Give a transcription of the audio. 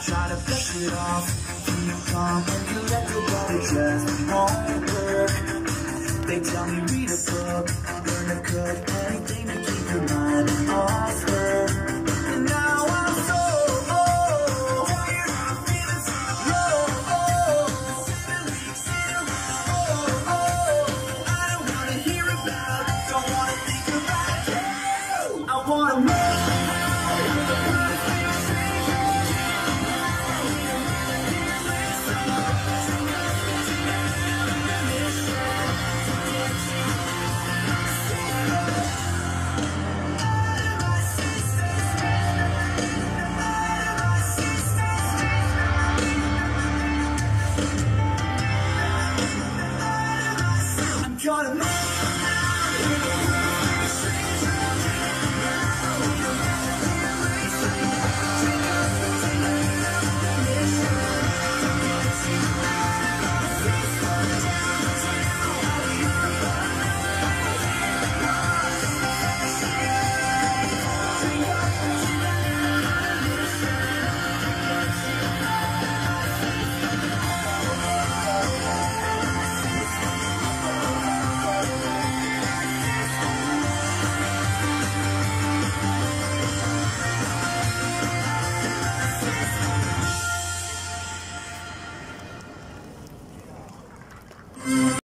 try to brush it off. Keep calm when you let your body just won't work. They tell me read a book, learn to cook, anything to keep your mind off her.